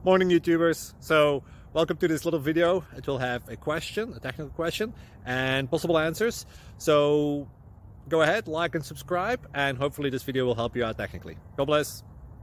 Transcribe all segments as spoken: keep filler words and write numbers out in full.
Morning YouTubers. So welcome to this little video. It will have a question, a technical question, and possible answers. So go ahead, like and subscribe, and hopefully this video will help you out technically. God bless.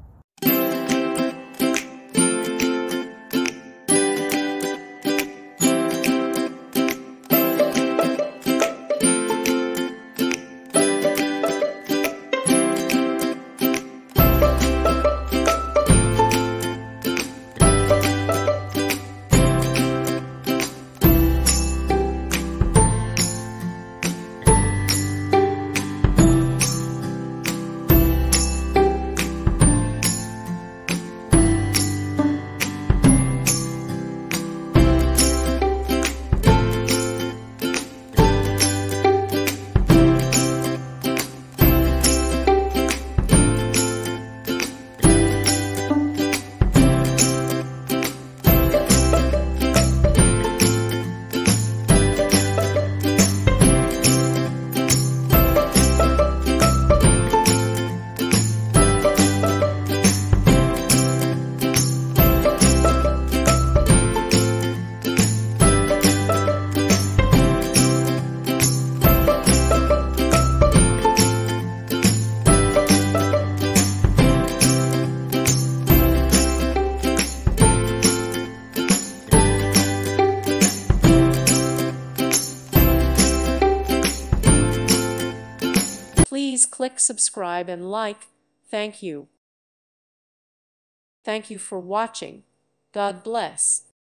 Please click subscribe and like. Thank you. Thank you for watching. God bless.